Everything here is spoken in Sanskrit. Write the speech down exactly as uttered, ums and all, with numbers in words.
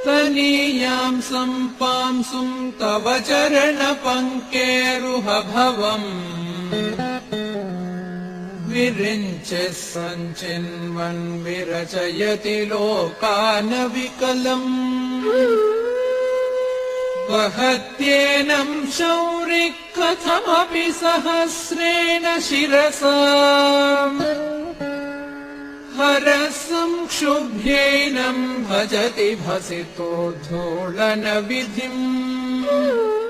तनीयां सम्पांसुं तव चरणपङ्केरुहभवम् विरिञ्च सञ्चिन्वन् विरचयति लोकानविकलम् वहत्येनं शौरिः कथमपि सहस्रेण शिरसा हरसंक्षुभ्येनं भजति भसितोद्धोलनविधिम्।